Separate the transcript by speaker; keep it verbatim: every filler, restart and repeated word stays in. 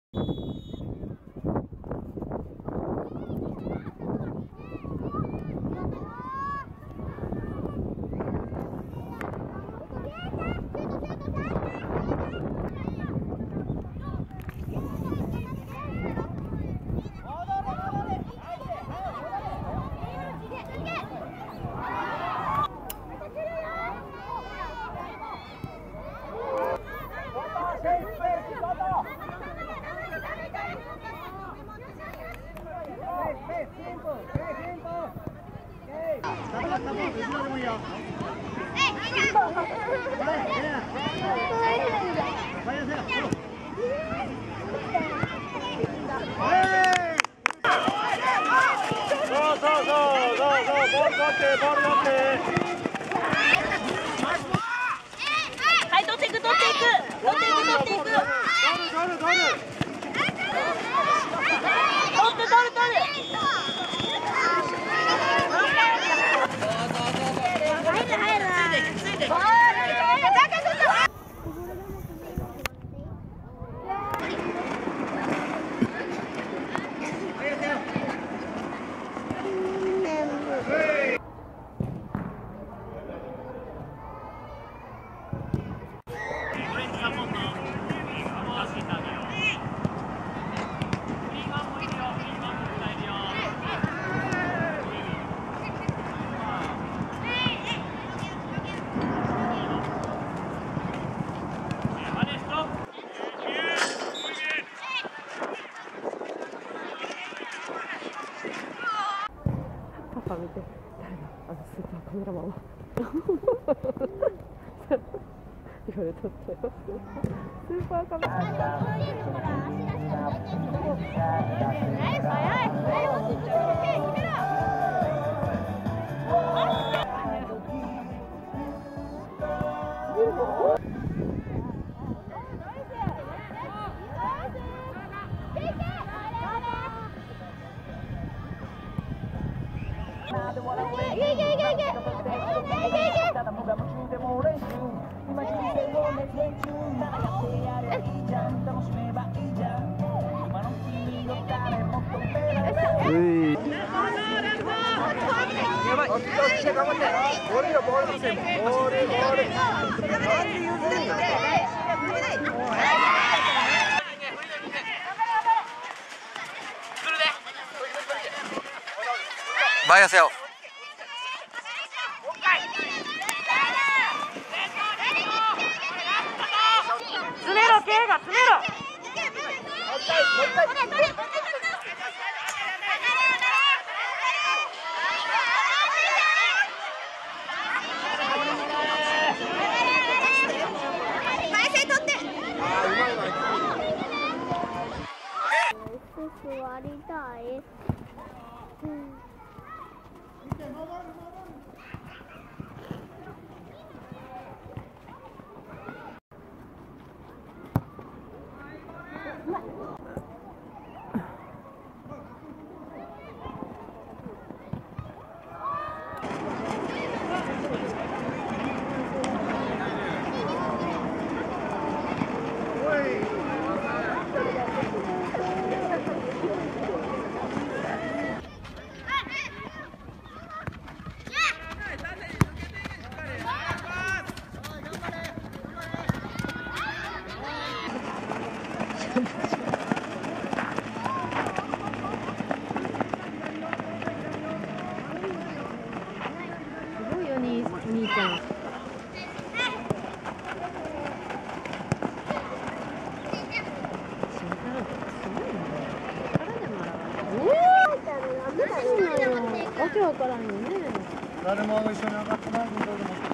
Speaker 1: はい、取っていく、取っていく、取っていく、取っていく。取って、取る、取る。入る、入る。ついて、ついて。
Speaker 2: パパ見て、誰だ、あのスーパーカメラマンは言われとったよ。スーパーカメラマンやばい、頑張って、ボールよ、ボールボール、ボール、ボール。なんで譲るんだ。
Speaker 3: 前寄せよ。
Speaker 1: 詰めろ、手が詰めろ。
Speaker 4: 座りたい。うん
Speaker 2: お兄ちゃん。わけわからんよね。
Speaker 3: 誰も一緒に上がってないけど。